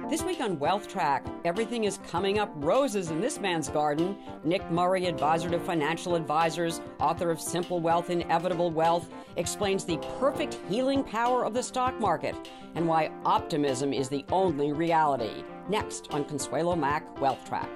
This week on Wealth Track, everything is coming up roses in this man's garden. Nick Murray, advisor to financial advisors, author of Simple Wealth, Inevitable Wealth, explains the perfect healing power of the stock market and why optimism is the only reality. Next on Consuelo Mack Wealth Track.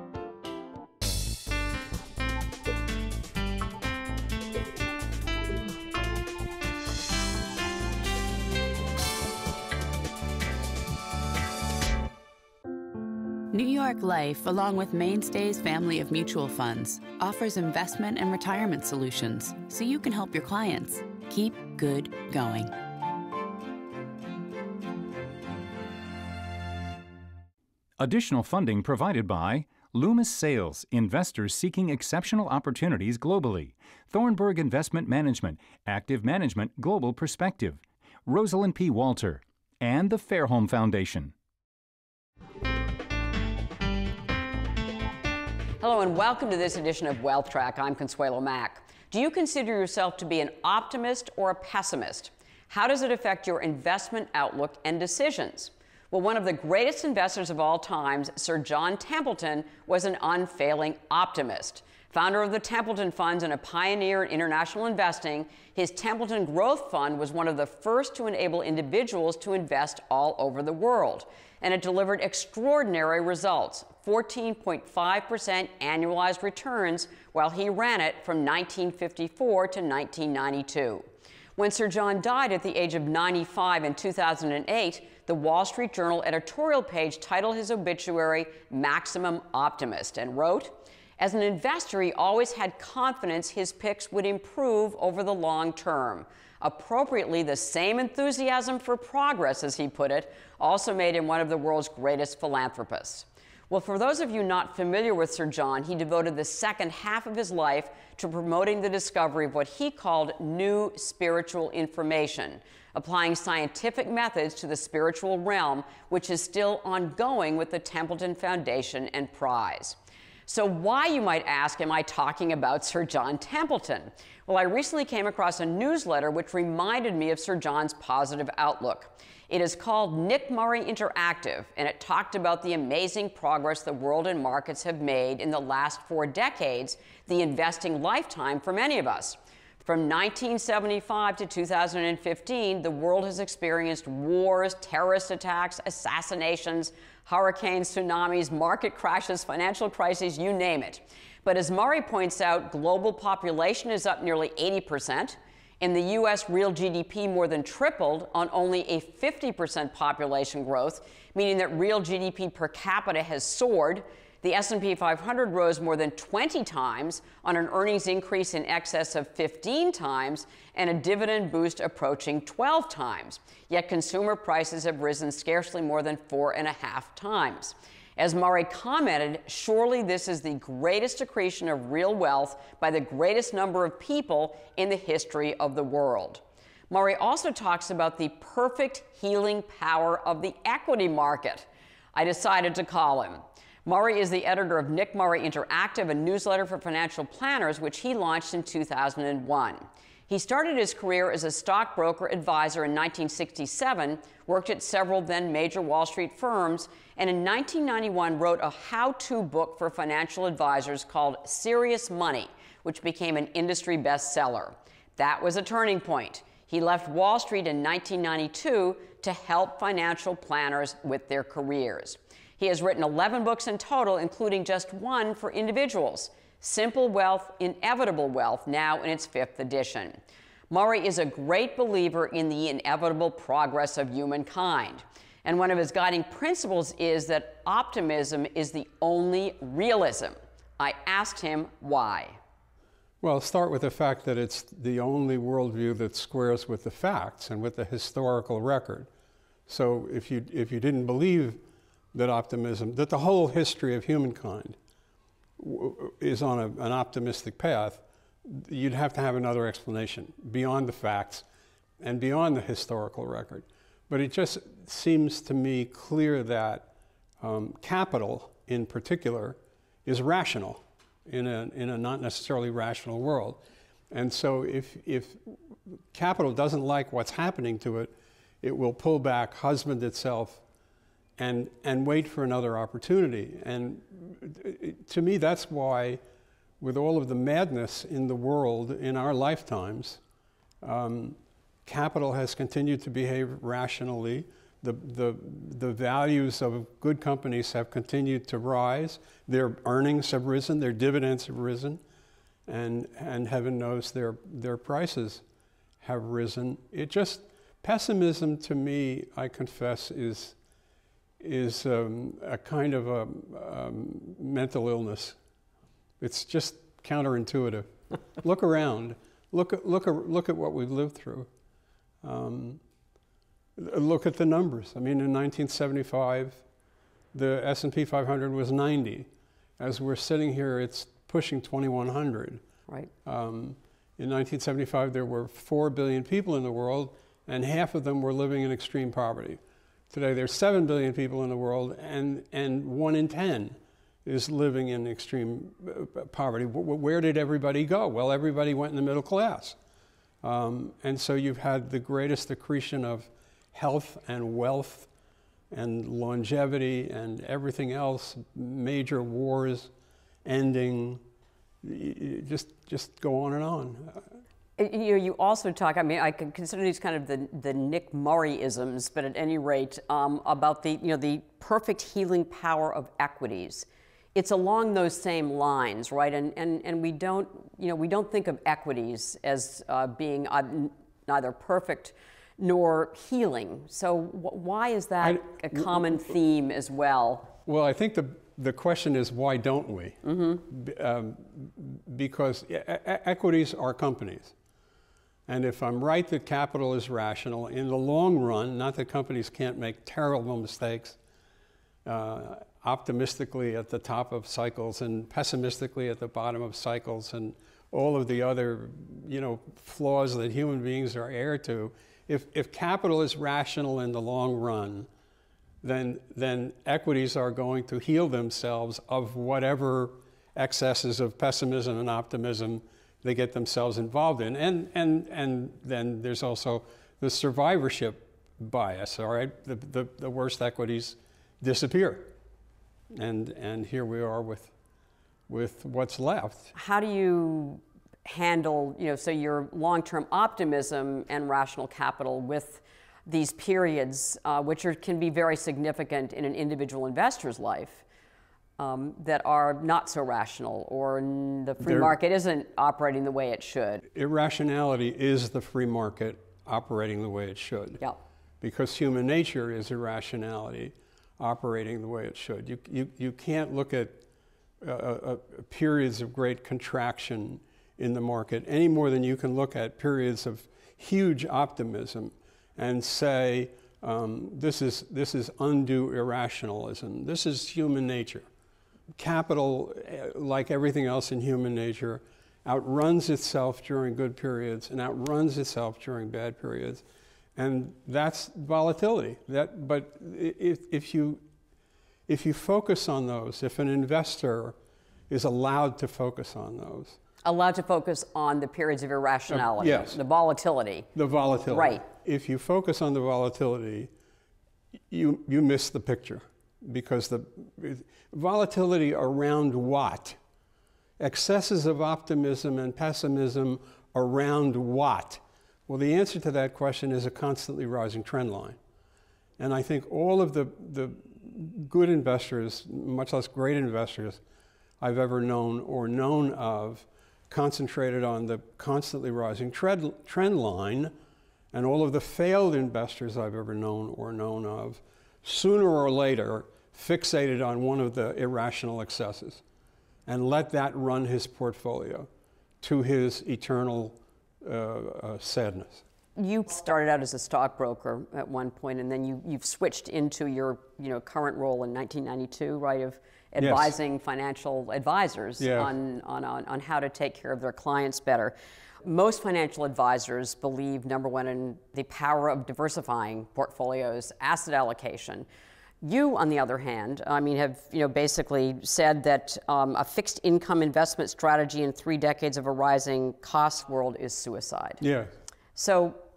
New York Life, along with Mainstay's family of mutual funds, offers investment and retirement solutions so you can help your clients keep good going. Additional funding provided by Loomis Sales, investors seeking exceptional opportunities globally. Thornburg Investment Management, active management, global perspective. Rosalind P. Walter, and the Fairholme Foundation. Hello and welcome to this edition of Wealth Track. I'm Consuelo Mack. Do you consider yourself to be an optimist or a pessimist? How does it affect your investment outlook and decisions? Well, one of the greatest investors of all times, Sir John Templeton, was an unfailing optimist. Founder of the Templeton Funds and a pioneer in international investing, his Templeton Growth Fund was one of the first to enable individuals to invest all over the world. And it delivered extraordinary results, 14.5% annualized returns, while he ran it from 1954 to 1992. When Sir John died at the age of 95 in 2008, the Wall Street Journal editorial page titled his obituary "Maximum Optimist" and wrote, "As an investor, he always had confidence his picks would improve over the long term. Appropriately, the same enthusiasm for progress, as he put it, also made him one of the world's greatest philanthropists." Well, for those of you not familiar with Sir John, he devoted the second half of his life to promoting the discovery of what he called new spiritual information, applying scientific methods to the spiritual realm, which is still ongoing with the Templeton Foundation and Prize. So why, you might ask, am I talking about Sir John Templeton? Well, I recently came across a newsletter which reminded me of Sir John's positive outlook. It is called Nick Murray Interactive, and it talked about the amazing progress the world and markets have made in the last 4 decades, the investing lifetime for many of us. From 1975 to 2015, the world has experienced wars, terrorist attacks, assassinations, hurricanes, tsunamis, market crashes, financial crises, you name it. But as Murray points out, global population is up nearly 80%. In the U.S., real GDP more than tripled on only a 50% population growth, meaning that real GDP per capita has soared. The S&P 500 rose more than 20 times on an earnings increase in excess of 15 times and a dividend boost approaching 12 times. Yet consumer prices have risen scarcely more than 4.5 times. As Murray commented, surely this is the greatest accretion of real wealth by the greatest number of people in the history of the world. Murray also talks about the perfect healing power of the equity market. I decided to call him. Murray is the editor of Nick Murray Interactive, a newsletter for financial planners, which he launched in 2001. He started his career as a stockbroker advisor in 1967, worked at several then major Wall Street firms, and in 1991 wrote a how-to book for financial advisors called Serious Money, which became an industry bestseller. That was a turning point. He left Wall Street in 1992 to help financial planners with their careers. He has written 11 books in total, including just one for individuals, Simple Wealth, Inevitable Wealth, now in its 5th edition. Murray is a great believer in the inevitable progress of humankind. And one of his guiding principles is that optimism is the only realism. I asked him why. Well, start with the fact that it's the only worldview that squares with the facts and with the historical record. So if you didn't believe that optimism, that the whole history of humankind is on an optimistic path, you'd have to have another explanation beyond the facts and beyond the historical record. But it just seems to me clear that capital, in particular, is rational in a not necessarily rational world. And so if capital doesn't like what's happening to it, it will pull back, husband itself, and wait for another opportunity. And to me, that's why, with all of the madness in the world in our lifetimes, capital has continued to behave rationally. The values of good companies have continued to rise. Their earnings have risen, their dividends have risen, and heaven knows their prices have risen. Pessimism to me, I confess, is a kind of a mental illness. It's just counterintuitive. Look around. Look at what we've lived through. Look at the numbers. I mean, in 1975, the S&P 500 was 90. As we're sitting here, it's pushing 2,100. Right. In 1975, there were 4 billion people in the world, and half of them were living in extreme poverty. Today, there's 7 billion people in the world, and 1 in 10 is living in extreme poverty. Where did everybody go? Well, everybody went in the middle class. And so you've had the greatest accretion of health and wealth and longevity and everything else, major wars ending, just go on and on. You also talk, I mean, I can consider these kind of the Nick Murray-isms, but at any rate, about the perfect healing power of equities. It's along those same lines, right? And we don't think of equities as being neither perfect nor healing. So why is that a common theme as well? Well, I think the question is, why don't we? Mm-hmm. Because equities are companies. And if I'm right that capital is rational, in the long run, not that companies can't make terrible mistakes, optimistically at the top of cycles and pessimistically at the bottom of cycles, and all of the other, flaws that human beings are heir to. If capital is rational in the long run, then equities are going to heal themselves of whatever excesses of pessimism and optimism they get themselves involved in. And then there's also the survivorship bias, all right? The worst equities disappear. And here we are with what's left. How do you handle, so your long-term optimism and rational capital with these periods, which can be very significant in an individual investor's life, that are not so rational, or the free market isn't operating the way it should? Irrationality is the free market operating the way it should. Yeah. Because human nature is irrationality operating the way it should. You can't look at periods of great contraction in the market any more than you can look at periods of huge optimism and say, this is undue irrationalism. This is human nature. Capital, like everything else in human nature, outruns itself during good periods and outruns itself during bad periods. And that's volatility. But if you focus on those, if an investor is allowed to focus on those. Allowed to focus on the periods of irrationality. Yes. The volatility. The volatility. Right. If you focus on the volatility, you miss the picture. Because the volatility around what? Excesses of optimism and pessimism around what? Well, the answer to that question is a constantly rising trend line. And I think all of the good investors, much less great investors, I've ever known or known of, concentrated on the constantly rising trend line, and all of the failed investors I've ever known or known of, sooner or later, fixated on one of the irrational excesses and let that run his portfolio to his eternal sadness. You started out as a stockbroker at one point, and then you've switched into your current role in 1992, right, of advising Yes. financial advisors Yeah. on how to take care of their clients better. Most financial advisors believe, number one, in the power of diversifying portfolios, asset allocation. You, on the other hand, have basically said that a fixed income investment strategy in 3 decades of a rising cost world is suicide. Yeah. So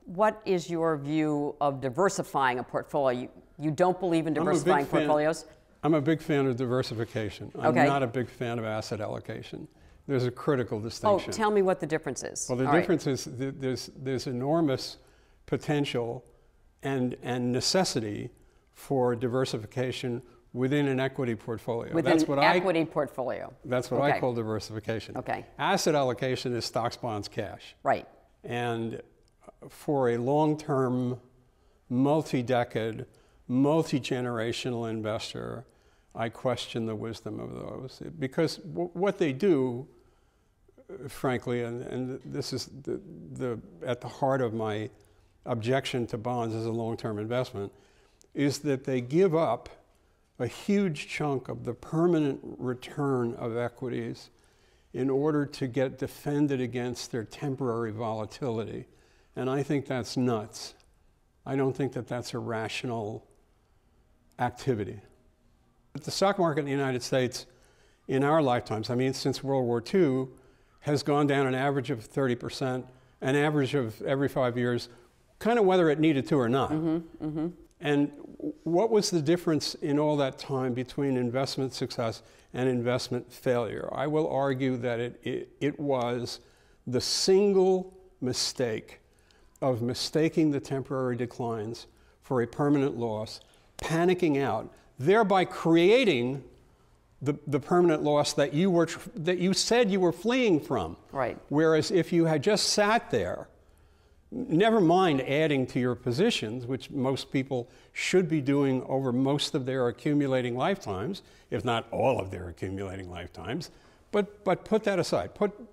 what is your view of diversifying a portfolio? You don't believe in diversifying portfolios? I'm a big fan of diversification. I'm not a big fan of asset allocation. There's a critical distinction. Oh, tell me what the difference is. Well, the difference is there's enormous potential and necessity for diversification within an equity portfolio. Within an equity portfolio. That's what I call diversification. Okay. Asset allocation is stocks, bonds, cash. Right. And for a long-term, multi-decade, multi-generational investor, I question the wisdom of those. Because what they do, frankly, and this is at the heart of my objection to bonds as a long-term investment, is that they give up a huge chunk of the permanent return of equities in order to get defended against their temporary volatility. And I think that's nuts. I don't think that that's a rational activity. But the stock market in the United States in our lifetimes, I mean, since World War II, has gone down an average of 30%, an average of every 5 years, kind of whether it needed to or not. And what was the difference in all that time between investment success and investment failure? I will argue that it was the single mistake of mistaking the temporary declines for a permanent loss, panicking out, thereby creating the permanent loss that you said you were fleeing from. Right. Whereas if you had just sat there, never mind adding to your positions, which most people should be doing over most of their accumulating lifetimes, if not all of their accumulating lifetimes, but put that aside.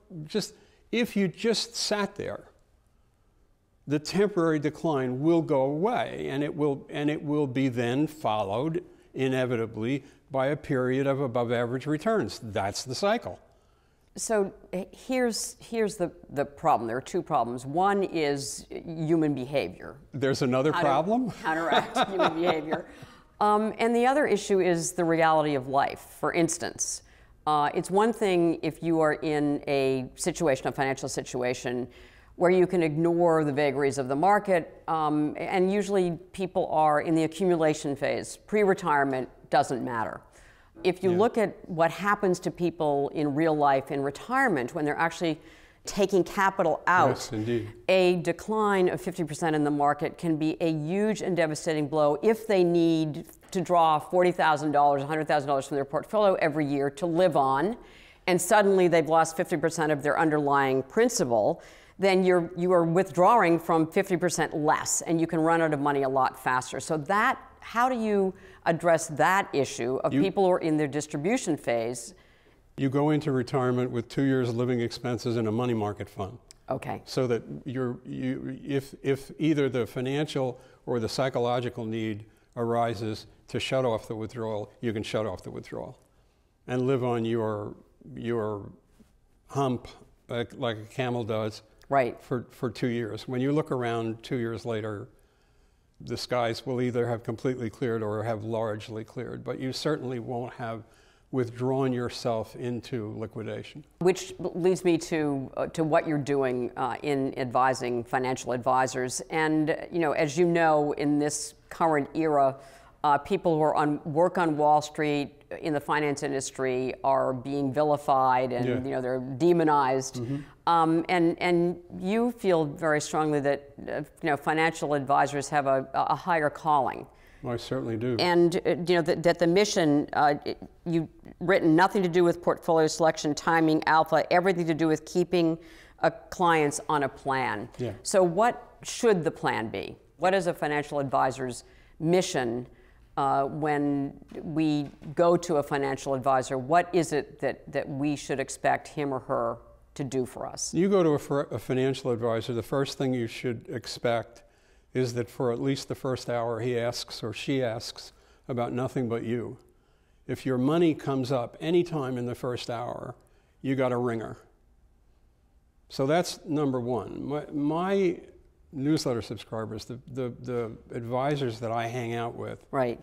If you just sat there, the temporary decline will go away, and it will be then followed inevitably by a period of above average returns. That's the cycle. So here's the problem. There are two problems. One is human behavior. There's another problem? Counteract human behavior. And the other issue is the reality of life. For instance, it's one thing if you are in a financial situation, where you can ignore the vagaries of the market, and usually people are in the accumulation phase. Pre-retirement doesn't matter. If you look at what happens to people in real life in retirement when they're actually taking capital out, yes, indeed, a decline of 50% in the market can be a huge and devastating blow if they need to draw $40,000, $100,000 from their portfolio every year to live on, and suddenly they've lost 50% of their underlying principal. Then you are withdrawing from 50% less, and you can run out of money a lot faster. So how do you address that issue of people who are in their distribution phase? You go into retirement with 2 years living expenses in a money market fund. Okay. So that if either the financial or the psychological need arises to shut off the withdrawal, you can shut off the withdrawal and live on your hump like a camel does. Right. For 2 years. When you look around 2 years later, the skies will either have completely cleared or have largely cleared, but you certainly won't have withdrawn yourself into liquidation. Which leads me to what you're doing in advising financial advisors. And as you know, in this current era, people who work on Wall Street in the finance industry are being vilified and they're demonized. And you feel very strongly that financial advisors have a higher calling. Well, I certainly do. And that the mission, you've written nothing to do with portfolio selection, timing, alpha, everything to do with keeping clients on a plan. Yeah. So what should the plan be? What is a financial advisor's mission when we go to a financial advisor? What is it that we should expect him or her to do for us? You go to a financial advisor, the first thing you should expect is that for at least the first hour he asks or she asks about nothing but you. If your money comes up anytime in the first hour, you got a ringer. So that's number one. My newsletter subscribers, the advisors that I hang out with, right,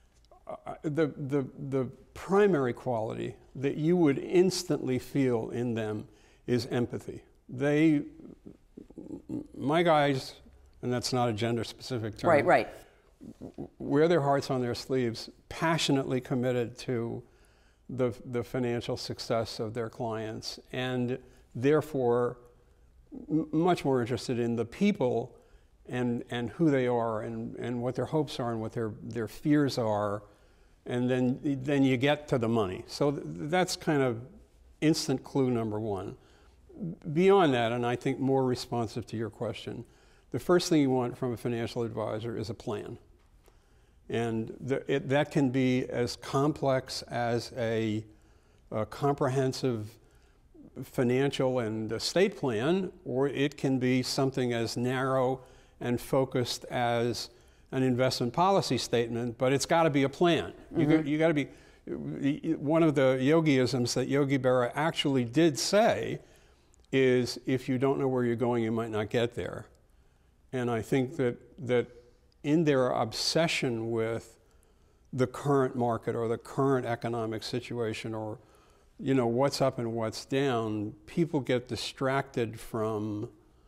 the primary quality that you would instantly feel in them is empathy. My guys and that's not a gender-specific term. Right, right. Wear their hearts on their sleeves, passionately committed to the financial success of their clients, and therefore much more interested in the people and who they are and what their hopes are and what their fears are, and then you get to the money. So that's kind of instant clue number one. Beyond that, and I think more responsive to your question, the first thing you want from a financial advisor is a plan. And that can be as complex as a comprehensive financial and estate plan, or it can be something as narrow and focused as an investment policy statement, but it's got to be a plan. Mm-hmm. You got to be, one of the yogiisms that Yogi Berra actually did say is, if you don't know where you're going, you might not get there. And I think that in their obsession with the current market or the current economic situation, or what's up and what's down, people get distracted from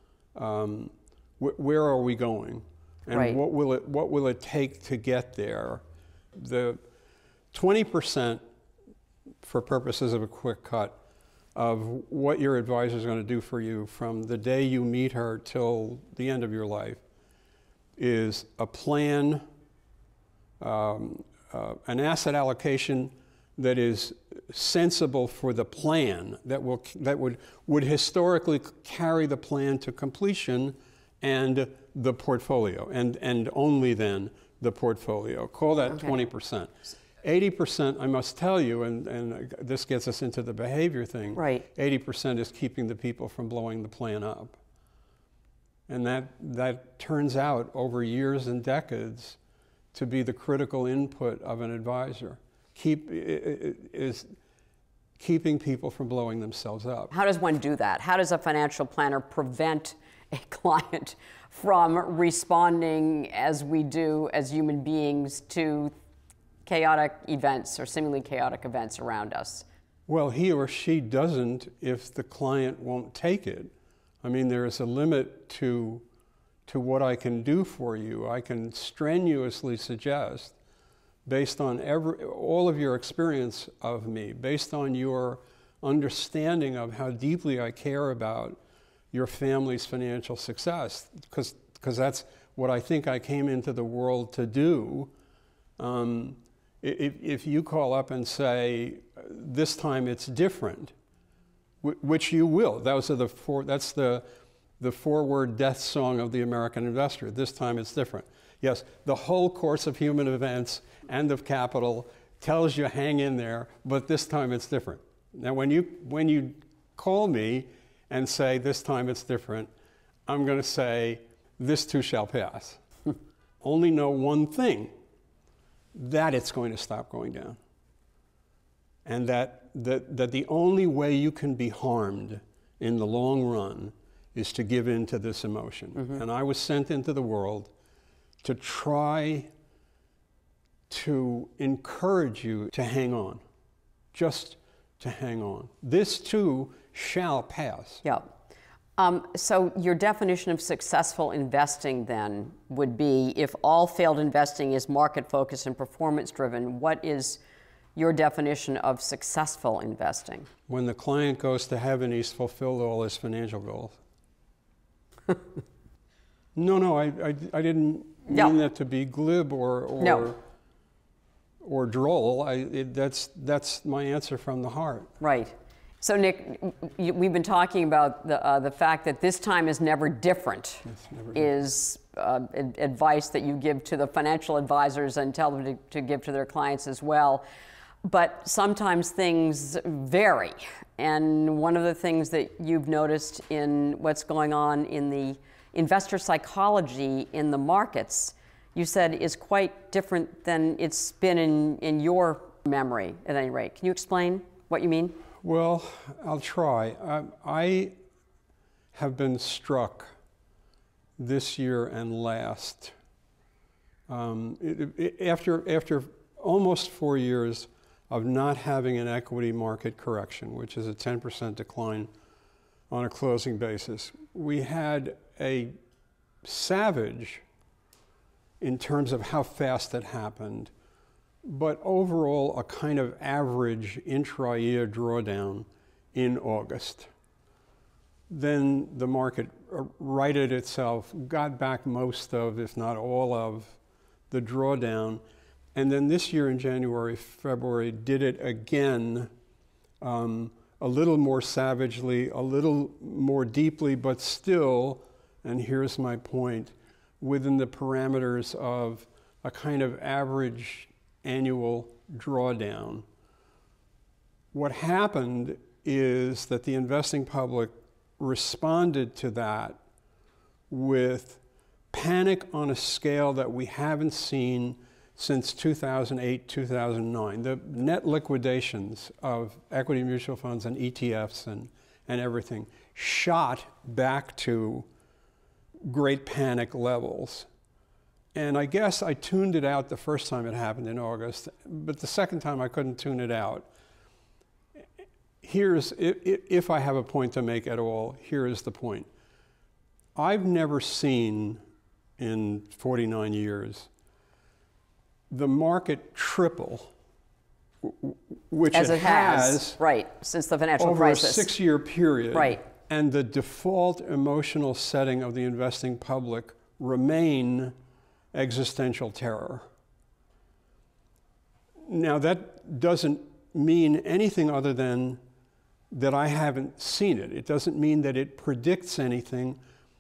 where are we going, and right. what will it take to get there. The 20%, for purposes of a quick cut, of what your advisor is going to do for you from the day you meet her till the end of your life is a plan, an asset allocation that is sensible for the plan, that would historically carry the plan to completion, and the portfolio, and only then the portfolio. Call that 20%. 80%, I must tell you, and this gets us into the behavior thing, right. 80% is keeping the people from blowing the plan up. And that turns out over years and decades to be the critical input of an advisor. Is keeping people from blowing themselves up. How does one do that? How does a financial planner prevent a client from responding as we do as human beings to chaotic events or seemingly chaotic events around us? Well, he or she doesn't if the client won't take it. I mean, there is a limit to what I can do for you. I can strenuously suggest, based on all of your experience of me, based on your understanding of how deeply I care about your family's financial success, because that's what I think I came into the world to do. If you call up and say, this time it's different, which you will. That's the four-word death song of the American investor. This time it's different. Yes, the whole course of human events and of capital tells you hang in there, but this time it's different. Now, when you call me and say this time it's different, I'm going to say this too shall pass. Only know one thing, that it's going to stop going down. And that the only way you can be harmed in the long run is to give in to this emotion. Mm-hmm. And I was sent into the world to try to encourage you to hang on, just to hang on. This too shall pass. Yeah. So your definition of successful investing then would be, if all failed investing is market-focused and performance-driven, what is your definition of successful investing? When the client goes to heaven, he's fulfilled all his financial goals. No, I didn't mean that to be glib or droll. That's my answer from the heart. Right. So Nick, we've been talking about the fact that this time is never different. Is advice that you give to the financial advisors and tell them to give to their clients as well. But sometimes things vary. And one of the things that you've noticed in what's going on in the investor psychology in the markets, you said, is quite different than it's been in your memory, at any rate. Can you explain what you mean? Well, I'll try. I have been struck this year and last, after almost 4 years of not having an equity market correction, which is a 10% decline on a closing basis. We had a savage in terms of how fast it happened, but overall a kind of average intra-year drawdown in August. Then the market righted itself, got back most of, if not all of, the drawdown, and then this year in January, February, did it again, a little more savagely, a little more deeply, but still, and here's my point, within the parameters of a kind of average annual drawdown. What happened is that the investing public responded to that with panic on a scale that we haven't seen since 2008, 2009. The net liquidations of equity mutual funds and ETFs and everything shot back to great panic levels. And I guess I tuned it out the first time it happened in August, but the second time I couldn't tune it out. Here's, if I have a point to make at all, here is the point. I've never seen in 49 years the market triple, which as it has, right, since the financial over crisis. a 6-year period. Right. And the default emotional setting of the investing public remain existential terror. Now that doesn't mean anything other than that I haven't seen it. It doesn't mean that it predicts anything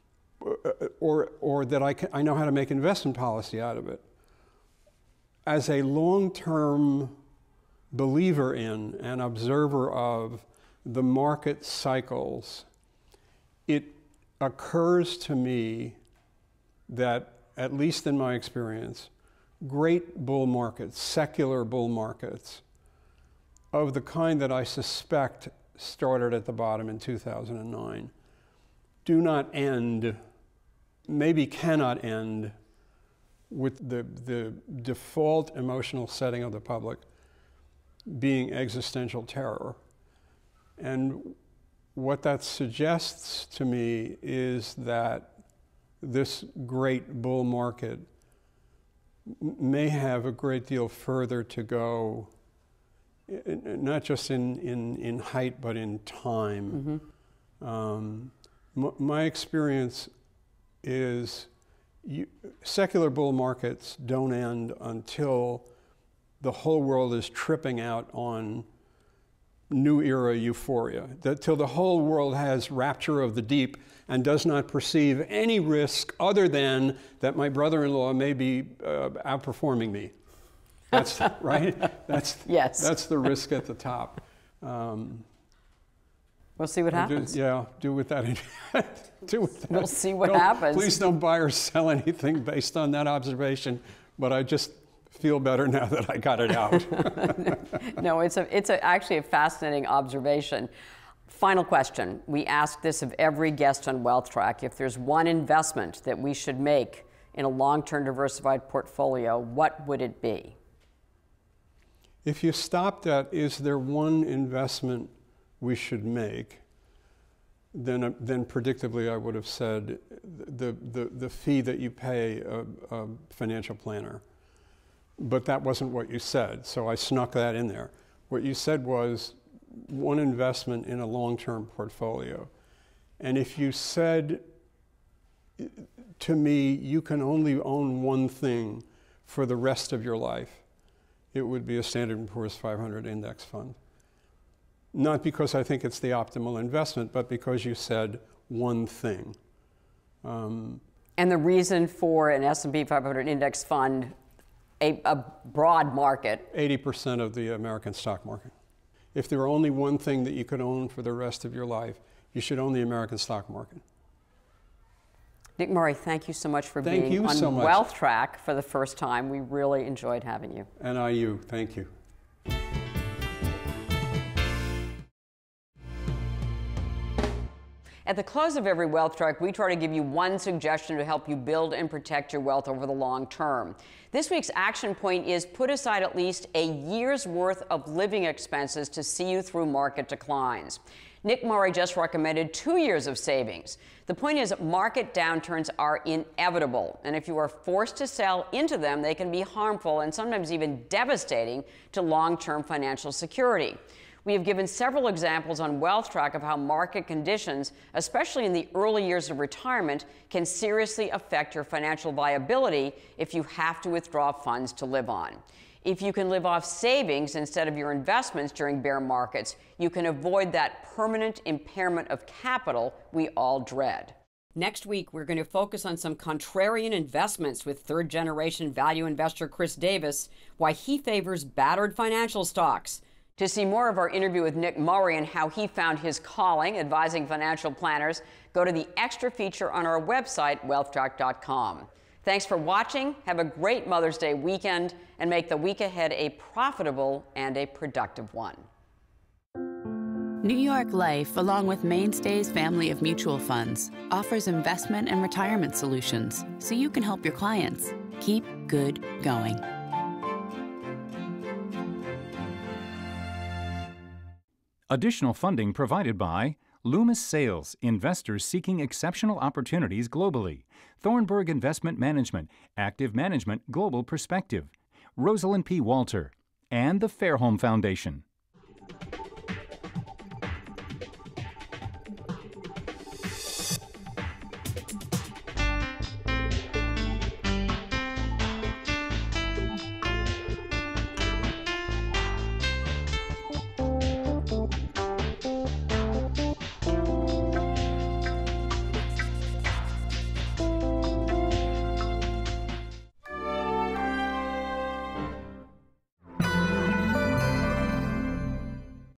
or that I know how to make investment policy out of it. As a long-term believer in and observer of the market cycles, it occurs to me that, at least in my experience, great bull markets, secular bull markets, of the kind that I suspect started at the bottom in 2009, do not end, maybe cannot end, with the default emotional setting of the public being existential terror. And what that suggests to me is that this great bull market may have a great deal further to go, not just in height, but in time. Mm-hmm. My experience is secular bull markets don't end until the whole world is tripping out on new era euphoria, till the whole world has rapture of the deep and does not perceive any risk other than that my brother-in-law may be outperforming me. That's right. Yes. That's the risk at the top. We'll see what happens. Do with that. Do with that. We'll see what happens. Please don't buy or sell anything based on that observation. But I just feel better now that I got it out. No, it's actually a fascinating observation. Final question. We ask this of every guest on WealthTrack. If there's one investment that we should make in a long-term diversified portfolio, what would it be? If you stopped at, is there one investment we should make, then predictably I would have said the fee that you pay a financial planner. But that wasn't what you said, so I snuck that in there. What you said was one investment in a long-term portfolio. And if you said to me, you can only own one thing for the rest of your life, it would be a Standard & Poor's 500 index fund. Not because I think it's the optimal investment, but because you said one thing. And the reason for an S&P 500 index fund, a broad market? 80% of the American stock market. If there were only one thing that you could own for the rest of your life, you should own the American stock market. Nick Murray, thank you so much for being on so much. WealthTrack for the first time. We really enjoyed having you. And thank you. At At the close of every Wealth Track, we try to give you one suggestion to help you build and protect your wealth over the long term. This week's action point is put aside at least a year's worth of living expenses to see you through market declines. Nick Murray just recommended 2 years of savings. The point is, market downturns are inevitable, and if you are forced to sell into them, they can be harmful and sometimes even devastating to long-term financial security. We have given several examples on WealthTrack of how market conditions, especially in the early years of retirement, can seriously affect your financial viability if you have to withdraw funds to live on. If you can live off savings instead of your investments during bear markets, you can avoid that permanent impairment of capital we all dread. Next week, we're going to focus on some contrarian investments with third-generation value investor Chris Davis, why he favors battered financial stocks. To see more of our interview with Nick Murray and how he found his calling advising financial planners, go to the extra feature on our website, wealthtrack.com. Thanks for watching. Have a great Mother's Day weekend, and make the week ahead a profitable and a productive one. New York Life, along with Mainstay's family of mutual funds, offers investment and retirement solutions so you can help your clients keep good going. Additional funding provided by Loomis Sales, investors seeking exceptional opportunities globally. Thornburg Investment Management, active management, global perspective. Rosalind P. Walter, and the Fairholme Foundation.